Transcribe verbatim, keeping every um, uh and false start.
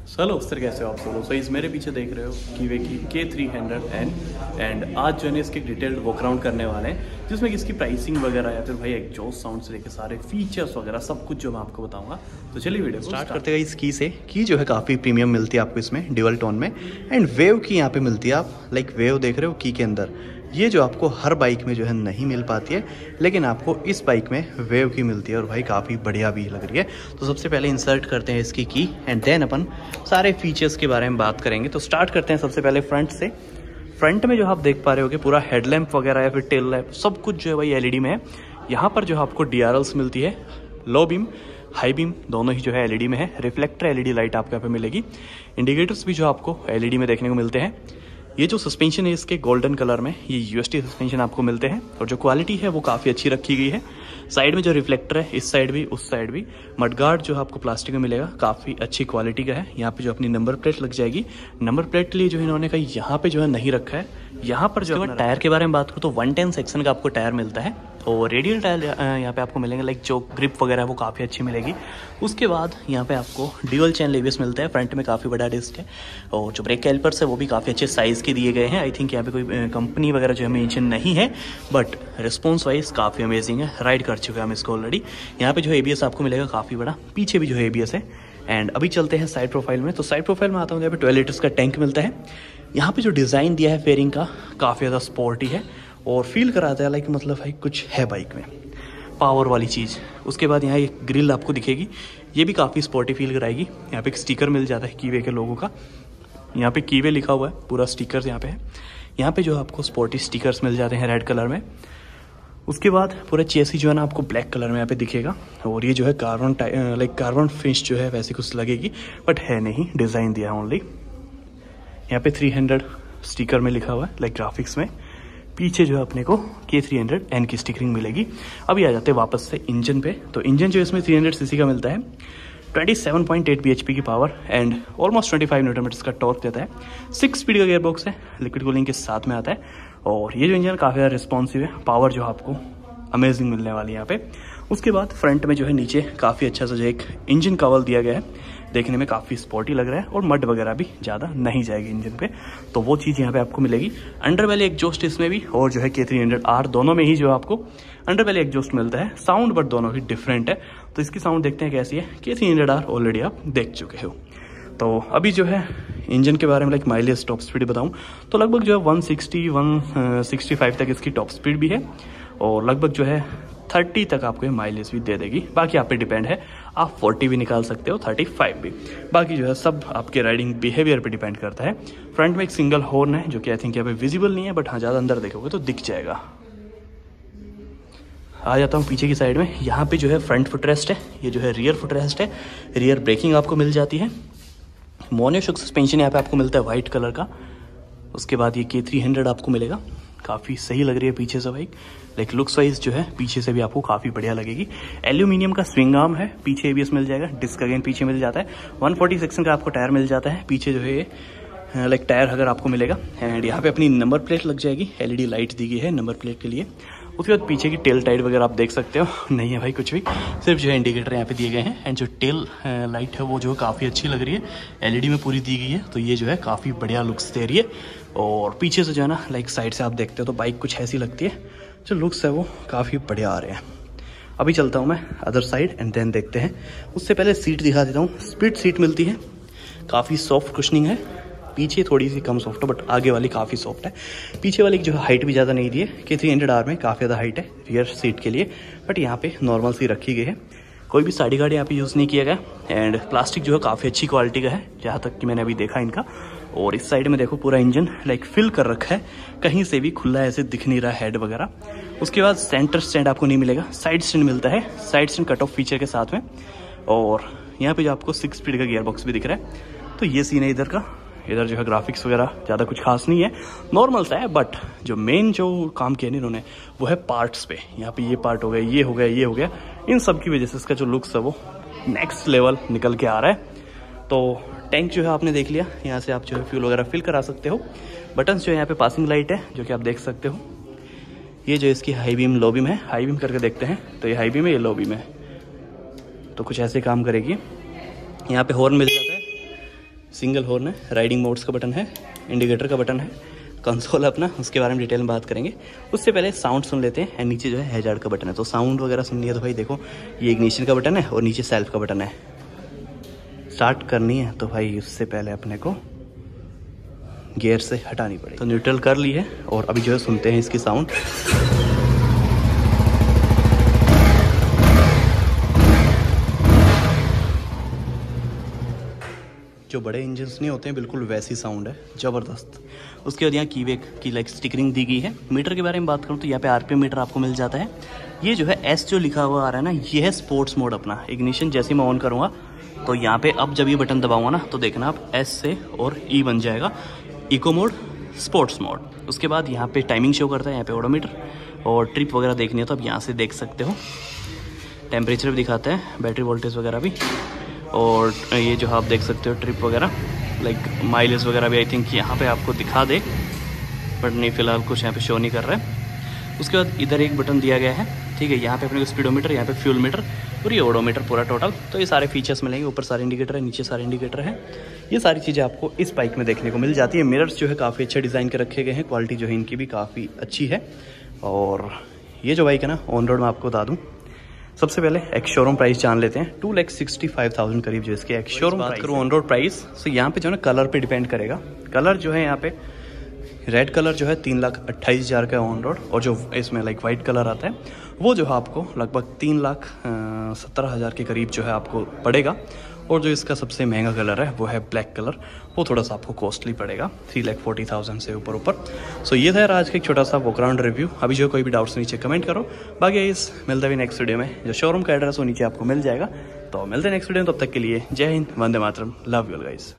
चलो सर, कैसे हो आप सब लोग? सो इस मेरे पीछे देख रहे हो कीवे की के थ्री हंड्रेड एन एंड आज जो है इसके डिटेल्ड वॉक अराउंड करने वाले हैं, जिसमें कि इसकी प्राइसिंग वगैरह या फिर भाई एग्जॉस्ट साउंड से लेकर सारे फीचर्स वगैरह सब कुछ जो मैं आपको बताऊंगा। तो चलिए वीडियो स्टार्ट करते हैं इस की से। की जो है काफ़ी प्रीमियम मिलती है आपको इसमें ड्यूअल टोन में, एंड वेव की यहाँ पे मिलती है। आप लाइक वेव देख रहे हो की के अंदर, ये जो आपको हर बाइक में जो है नहीं मिल पाती है, लेकिन आपको इस बाइक में वेव की मिलती है और भाई काफ़ी बढ़िया भी लग रही है। तो सबसे पहले इंसर्ट करते हैं इसकी की एंड देन अपन सारे फीचर्स के बारे में बात करेंगे। तो स्टार्ट करते हैं सबसे पहले फ्रंट से। फ्रंट में जो आप देख पा रहे होगे पूरा हेडलैम्प वगैरह या फिर टेल लैम्प सब कुछ जो है भाई एलईडी में है। यहाँ पर जो आपको डी आर एल्स मिलती है, लो बीम हाई बीम दोनों ही जो है एलईडी में है। रिफ्लेक्टर एलईडी लाइट आपको यहाँ पे मिलेगी। इंडिकेटर्स भी जो आपको एलईडी में देखने को मिलते हैं। ये जो सस्पेंशन है इसके गोल्डन कलर में, ये यूएसटी सस्पेंशन आपको मिलते हैं और जो क्वालिटी है वो काफ़ी अच्छी रखी गई है। साइड में जो रिफ्लेक्टर है इस साइड भी उस साइड भी, मडगार्ड जो आपको प्लास्टिक में मिलेगा काफ़ी अच्छी क्वालिटी का है। यहाँ पे जो अपनी नंबर प्लेट लग जाएगी, नंबर प्लेट के लिए जो इन्होंने कहा यहाँ पे जो है नहीं रखा है। यहाँ पर जो टायर के बारे में बात करूँ तो वन टेन सेक्शन का आपको टायर मिलता है और रेडियल टायर यहाँ पे आपको मिलेंगे, लाइक जो ग्रिप वगैरह है वो काफ़ी अच्छी मिलेगी। उसके बाद यहाँ पे आपको ड्यूअल चैन एबीएस मिलता है। फ्रंट में काफ़ी बड़ा डिस्क है और जो ब्रेक कैलिपर्स है वो भी काफ़ी अच्छे साइज़ के दिए गए हैं। आई थिंक यहाँ पे कोई कंपनी वगैरह जो है मेंशन नहीं है, बट रिस्पॉन्स वाइज काफ़ी अमेजिंग है। राइड कर चुके हैं हम इसको ऑलरेडी। यहाँ पे जो एबीएस आपको मिलेगा काफ़ी बड़ा, पीछे भी जो है एबीएस है। एंड अभी चलते हैं साइड प्रोफाइल में। तो साइड प्रोफाइल में आता हूँ, यहाँ पे ट्वेल्व लीटर्स का टैंक मिलता है। यहाँ पे जो डिज़ाइन दिया है फेयरिंग का काफ़ी ज़्यादा स्पोर्टी है और फील कराता है लाइक मतलब भाई कुछ है बाइक में, पावर वाली चीज़। उसके बाद यहाँ एक ग्रिल आपको दिखेगी, ये भी काफ़ी स्पोर्टी फील कराएगी। यहाँ पे एक स्टिकर मिल जाता है कीवे के लोगों का, यहाँ पे कीवे लिखा हुआ है, पूरा स्टिकर यहाँ पे है। यहाँ पे जो आपको स्पोर्टी स्टिकर्स मिल जाते हैं रेड कलर में। उसके बाद पूरा चेसी जो है ना आपको ब्लैक कलर में यहाँ पे दिखेगा और ये जो है कार्बन लाइक कार्बन फिनिश जो है वैसे कुछ लगेगी, बट है नहीं, डिज़ाइन दिया है ओनली। यहाँ पे थ्री हंड्रेड स्टिकर में लिखा हुआ है लाइक ग्राफिक्स में। पीछे जो है अपने को के थ्री हंड्रेड एन की स्टिकरिंग मिलेगी। अभी आ जाते हैं वापस से इंजन पे। तो इंजन जो इसमें थ्री हंड्रेड सीसी का मिलता है, twenty seven point eight BHP की power and almost twenty five newton meters का टॉर्क देता है। सिक्स स्पीड का गियरबॉक्स है, लिक्विड कूलिंग के साथ में आता है और ये जो इंजन काफ़ी ज़्यादा रिस्पॉन्सिव है। पावर जो आपको अमेजिंग मिलने वाली है यहाँ पे। उसके बाद फ्रंट में जो है नीचे काफ़ी अच्छा सा जो एक इंजन कवर दिया गया है, देखने में काफ़ी स्पोर्टी लग रहा है और मड वगैरह भी ज़्यादा नहीं जाएगी इंजन पे, तो वो चीज़ यहाँ पे आपको मिलेगी। अंडर बैले एग्जॉस्ट इसमें भी और जो है के थ्री हंड्रेड आर दोनों में ही जो आपको अंडर बैले एग्जॉस्ट मिलता है। साउंड बट दोनों ही डिफरेंट है, तो इसकी साउंड देखते हैं कैसी है। के थ्री हंड्रेड आर ऑलरेडी आप देख चुके हो। तो अभी जो है इंजन के बारे में लाइक माइलेज टॉप स्पीड बताऊँ तो लगभग जो है one sixty one sixty five तक इसकी टॉप स्पीड भी है और लगभग जो है थर्टी तक आपको माइलेज भी दे देगी। बाकी आप पे डिपेंड है, आप फोर्टी भी निकाल सकते हो, थर्टी फाइव भी। बाकी जो है सब आपके राइडिंग बिहेवियर पे डिपेंड करता है। फ्रंट में एक सिंगल हॉर्न है जो कि आई थिंक यहाँ पे विजिबल नहीं है, बट हाँ ज़्यादा अंदर देखोगे तो दिख जाएगा। आ जाता हूँ पीछे की साइड में। यहाँ पे जो है फ्रंट फुटरेस्ट है, ये जो है रियर फुटरेस्ट है। रियर ब्रेकिंग आपको मिल जाती है। मोनोशॉक सस्पेंशन यहाँ पे आपको मिलता है वाइट कलर का। उसके बाद ये के थ्री हंड्रेड आपको मिलेगा, काफ़ी सही लग रही है पीछे से बाइक, लाइक लुक्स वाइज जो है पीछे से भी आपको काफ़ी बढ़िया लगेगी। एल्यूमिनियम का स्विंग आर्म है, पीछे एबीएस मिल जाएगा, डिस्क अगेन पीछे मिल जाता है। वन फोर्टी सेक्शन का आपको टायर मिल जाता है, पीछे जो है लाइक टायर अगर आपको मिलेगा। एंड यहाँ पे अपनी नंबर प्लेट लग जाएगी, एलईडी लाइट दी गई है नंबर प्लेट के लिए। उसके बाद पीछे की टेल टाइट वगैरह आप देख सकते हो, नहीं है भाई कुछ भी, सिर्फ जो है इंडिकेटर यहाँ पे दिए गए हैं। एंड जो टेल लाइट है वो जो है काफ़ी अच्छी लग रही है, एलईडी में पूरी दी गई है, तो ये जो है काफ़ी बढ़िया लुक्स दे रही है। और पीछे से जो है ना लाइक साइड से आप देखते हो तो बाइक कुछ ऐसी लगती है, जो लुक्स है वो काफ़ी बढ़िया आ रहे हैं। अभी चलता हूँ मैं अदर साइड एंड देन देखते हैं। उससे पहले सीट दिखा देता हूँ। स्प्लिट सीट मिलती है, काफ़ी सॉफ्ट कुशनिंग है। पीछे थोड़ी सी कम सॉफ्ट है, बट आगे वाली काफ़ी सॉफ्ट है। पीछे वाली जो है हाइट भी ज़्यादा नहीं दी है, के थ्री हंड्रेड आर में काफ़ी ज़्यादा हाइट है रियर सीट के लिए, बट यहाँ पे नॉर्मल सी रखी गई है। कोई भी साड़ी गाड़ी यहाँ पे यूज़ नहीं किया गया। एंड प्लास्टिक जो है काफ़ी अच्छी क्वालिटी का है, जहाँ तक कि मैंने अभी देखा इनका। और इस साइड में देखो पूरा इंजन लाइक फिल कर रखा है, कहीं से भी खुला ऐसे दिख नहीं रहा हेड वगैरह। उसके बाद सेंटर स्टैंड आपको नहीं मिलेगा, साइड स्टैंड मिलता है, side stand cut off feature के साथ में। और यहाँ पे जो आपको सिक्स स्पीड का गियर बॉक्स भी दिख रहा है। तो ये सीन है इधर का। इधर जो है ग्राफिक्स वगैरह ज़्यादा कुछ खास नहीं है, नॉर्मल सा है, बट जो मेन जो काम किया नहीं इन्होंने वो है पार्ट्स पे। यहाँ पे ये पार्ट हो गया, ये हो गया, ये हो गया, इन सब की वजह से इसका जो लुक्स है वो नेक्स्ट लेवल निकल के आ रहा है। तो टैंक जो है आपने देख लिया, यहाँ से आप जो है फ्यूल वगैरह फिल करा सकते हो। बटन्स जो है यहाँ पे पासिंग लाइट है जो कि आप देख सकते हो। ये जो इसकी हाई बीम लो बीम है, हाई बीम करके देखते हैं तो ये हाई बीम है, ये लो बीम है, तो कुछ ऐसे काम करेगी। यहाँ पे हॉर्न मिल जाता है, सिंगल हॉर्न है, राइडिंग मोड्स का बटन है, इंडिकेटर का बटन है, कंसोल अपना, उसके बारे में डिटेल में बात करेंगे। उससे पहले साउंड सुन लेते हैं। एंड नीचे जो है हैजार्ड का बटन है, तो साउंड वगैरह सुननी है तो भाई देखो ये इग्निशन का बटन है और नीचे सेल्फ का बटन है। स्टार्ट करनी है तो भाई उससे पहले अपने को गियर से हटानी पड़ेगी। तो न्यूट्रल कर ली है और अभी जो है सुनते हैं इसकी साउंड। जो बड़े इंजन्स नहीं होते हैं बिल्कुल वैसी साउंड है, ज़बरदस्त। उसके बाद यहाँ कीवेक की लाइक स्टिकरिंग दी गई है। मीटर के बारे में बात करूँ तो यहाँ पे आरपीएम मीटर आपको मिल जाता है। ये जो है एस जो लिखा हुआ आ रहा है ना, ये है स्पोर्ट्स मोड अपना। इग्निशन जैसे मैं ऑन करूँगा तो यहाँ पे अब जब ये बटन दबाऊंगा ना तो देखना आप एस से और ई बन जाएगा, इको मोड, स्पोर्ट्स मोड। उसके बाद यहाँ पे टाइमिंग शो करता है, यहाँ पे ओडोमीटर, और ट्रिप वगैरह देखनी है तो आप यहाँ से देख सकते हो। टेम्परेचर भी दिखाता है, बैटरी वोल्टेज वगैरह भी, और ये जो आप देख सकते हो ट्रिप वगैरह, लाइक माइलेज वगैरह भी आई थिंक यहाँ पे आपको दिखा दे, बट नहीं फिलहाल कुछ यहाँ पे शो नहीं कर रहा है। उसके बाद इधर एक बटन दिया गया है, ठीक है, यहाँ पे अपने को स्पीडोमीटर, यहाँ पे फ्यूल मीटर और ये ओडोमीटर पूरा टोटल। तो ये सारे फीचर्स मिलेंगे। ऊपर सारे इंडिकेटर है, नीचे सारे इंडिकेटर है। ये सारी चीज़ें आपको इस बाइक में देखने को मिल जाती है। मिरर्स जो है काफ़ी अच्छे डिज़ाइन के रखे गए हैं, क्वालिटी जो है इनकी भी काफ़ी अच्छी है। और ये जो बाइक है ना, ऑन रोड में आपको बता दूँ, सबसे पहले एक शोरूम प्राइस जान लेते हैं। Two lakh sixty five thousand करीब जो इसके एक शोरूम बात करूँ ऑन रोड प्राइस, तो यहाँ पे जो है ना कलर पे डिपेंड करेगा। कलर जो है यहाँ पे रेड कलर जो है तीन लाख अट्ठाईस हज़ार का ऑन रोड, और जो इसमें लाइक वाइट कलर आता है वो जो है आपको लगभग तीन लाख सत्रह हज़ार के करीब जो है आपको पड़ेगा। और जो इसका सबसे महंगा कलर है वो है ब्लैक कलर, वो थोड़ा सा आपको कॉस्टली पड़ेगा, थ्री लाख फोर्टी थाउजेंड से ऊपर ऊपर। सो ये था यार आज का एक छोटा सा वॉक अराउंड रिव्यू। अभी जो कोई भी डाउट्स नीचे कमेंट करो, बाकी इस मिलता भी नेक्स्ट वीडियो में। जो शोरूम का एड्रेस वो नीचे आपको मिल जाएगा। तो मिलते हैं नेक्स्ट वीडियो में, तब तक के लिए जय हिंद, वंदे मातरम, लव यू गाइस।